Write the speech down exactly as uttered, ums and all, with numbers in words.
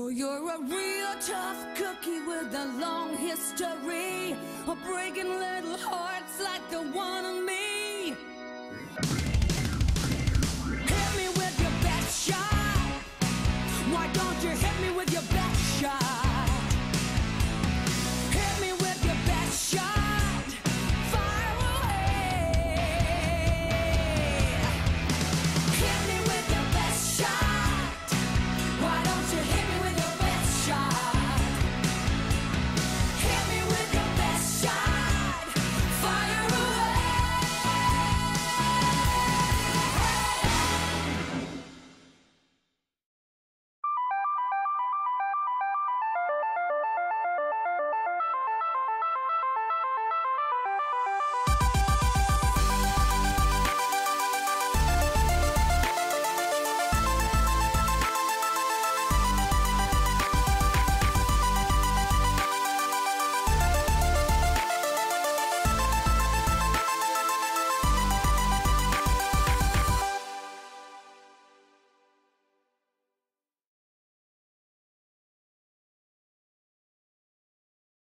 So you're a real tough cookie with a long history of breaking little hearts like the one of me.